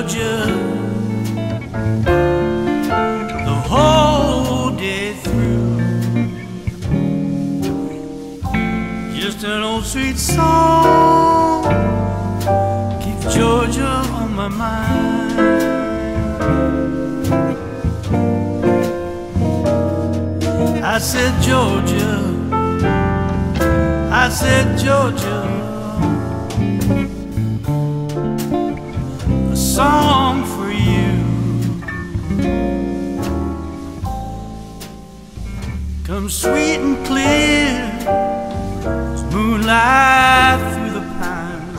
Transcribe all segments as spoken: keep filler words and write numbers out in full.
Georgia the whole day through. Just an old sweet song keeps Georgia on my mind. I said, Georgia, I said, Georgia, a song for you. Comes sweet and clear as moonlight through the pines.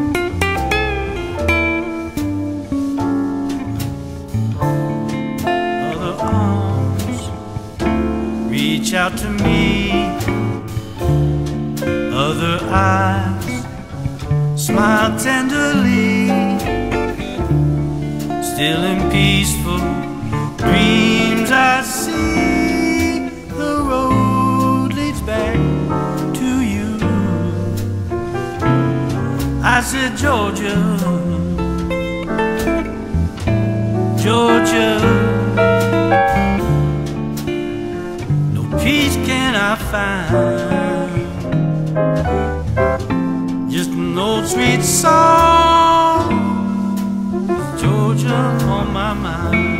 Other arms reach out to me, other eyes smile tenderly. Still in peaceful dreams I see the road leads back to you. I said, Georgia, Georgia, no peace can I find. Just an old sweet song, Georgia on my mind.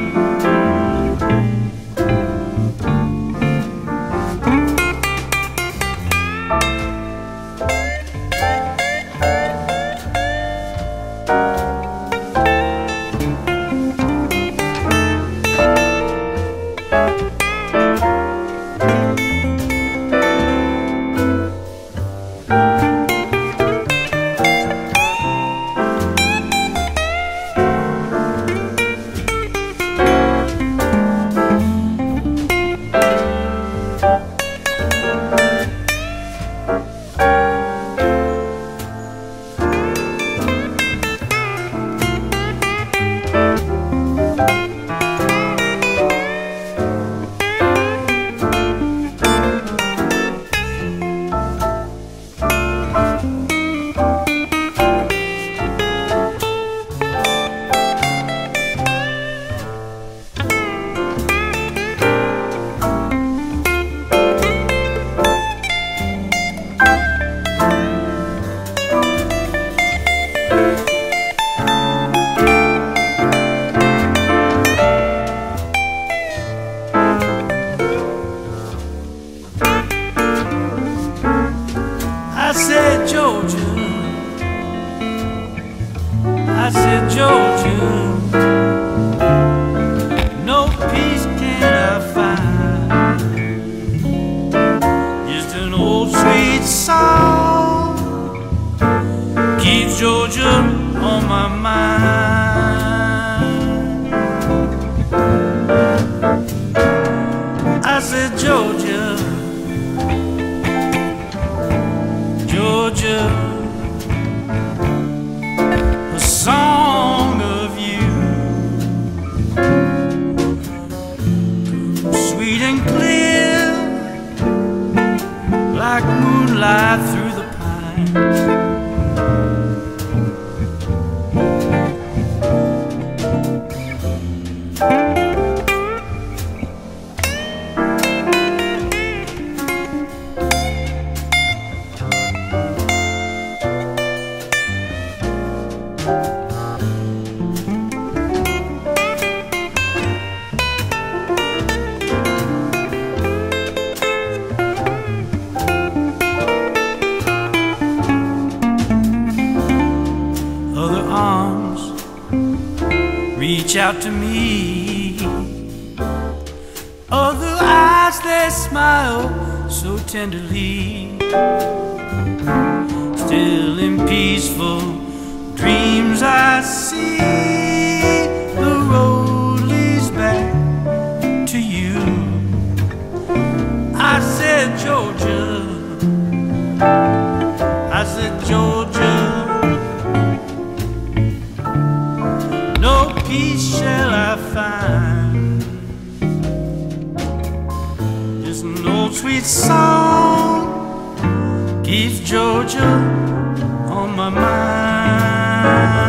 I said, Georgia, I said, Georgia, no peace can I find. Just an old sweet song keeps Georgia on my mind. I said, Georgia, Georgia, a song of you, sweet and clear like moonlight through the pines. Other arms reach out to me, other eyes they smile so tenderly. Still in peaceful dreams I see the road leads back to you. I said, Georgia, I said, Georgia, no peace shall I find. Just an old sweet song keeps Georgia on my mind.